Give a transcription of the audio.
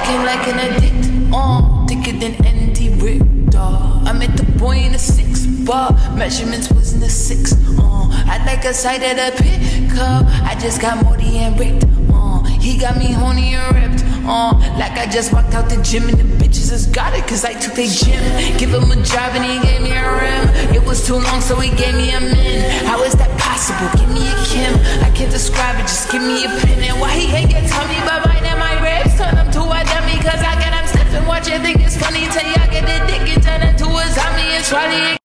became like an addict, thicker than Andy Richter. I met the boy in a 6-bar, measurements was in the 6. I'd like a sight of the pickup. I just got Morty and ripped. He got me horny and ripped. Like I just walked out the gym and the bitches just got it, cause I took their gym. Give him a job and he gave me a rim. It was too long, so he gave me a min. How is that possible? Give me a Kim. I can't describe it, just give me a pin. And why he can't get tummy, but mine and my ribs turn him to a dummy, cause I get him stiff and watch it think it's funny till y'all get the dick and turn into a zombie. It's Riley.